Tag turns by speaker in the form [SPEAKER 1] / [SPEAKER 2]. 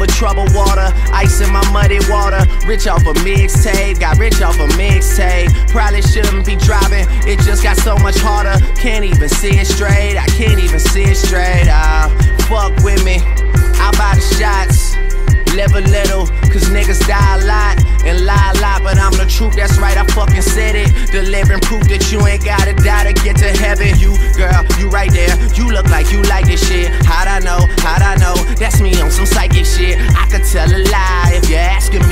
[SPEAKER 1] but troubled water. Ice in my muddy water. Rich off a mixtape, got rich off a mixtape. Probably shouldn't be driving, it just got so much harder. Can't even see it straight, I can't even see it straight. Fuck with me, I'll buy the shots. Live a little, cause niggas die a lot and lie a lot, but I'm the truth, that's right, I fucking said it. Delivering proof that you ain't gotta die to get to heaven. You, girl, you right there, you look like you like this shit. How'd I know, that's me on some psychic shit. I could tell a lie if you're asking